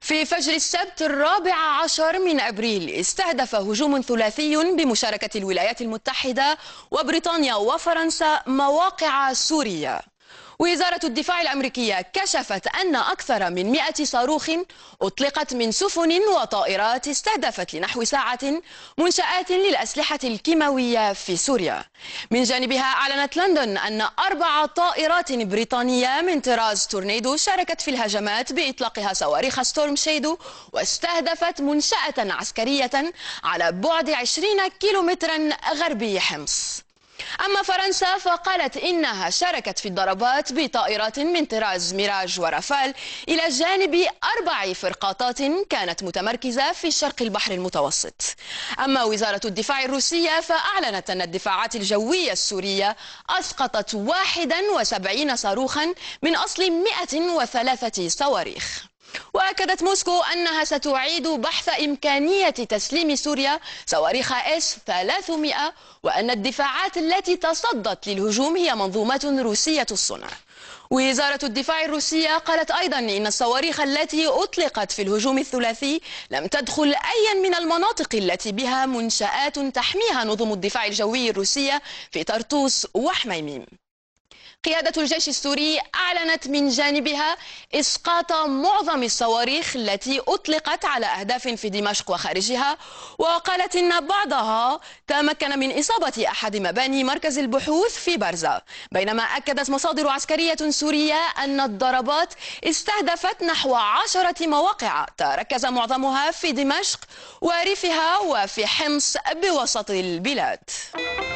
في فجر السبت 14 من أبريل استهدف هجوم ثلاثي بمشاركة الولايات المتحدة وبريطانيا وفرنسا مواقع سوريا. وزارة الدفاع الأمريكية كشفت أن أكثر من 100 صاروخ أطلقت من سفن وطائرات استهدفت لنحو ساعة منشآت للأسلحة الكيماوية في سوريا. من جانبها أعلنت لندن أن 4 طائرات بريطانية من طراز تورنيدو شاركت في الهجمات بإطلاقها صواريخ ستورم شادو واستهدفت منشأة عسكرية على بعد 20 كيلومترا غربي حمص. أما فرنسا فقالت إنها شاركت في الضربات بطائرات من طراز ميراج ورافال إلى جانب 4 فرقاطات كانت متمركزة في شرق البحر المتوسط. أما وزارة الدفاع الروسية فأعلنت أن الدفاعات الجوية السورية أسقطت 71 صاروخا من أصل 103 صواريخ. وأكدت موسكو أنها ستعيد بحث إمكانية تسليم سوريا صواريخ S-300 وأن الدفاعات التي تصدت للهجوم هي منظومات روسية الصنع. وزارة الدفاع الروسية قالت أيضا إن الصواريخ التي أطلقت في الهجوم الثلاثي لم تدخل أي من المناطق التي بها منشآت تحميها نظم الدفاع الجوي الروسية في طرطوس وحميميم. قيادة الجيش السوري أعلنت من جانبها إسقاط معظم الصواريخ التي أطلقت على أهداف في دمشق وخارجها، وقالت إن بعضها تمكن من إصابة أحد مباني مركز البحوث في برزة، بينما أكدت مصادر عسكرية سورية أن الضربات استهدفت نحو 10 مواقع تركز معظمها في دمشق وريفها وفي حمص بوسط البلاد.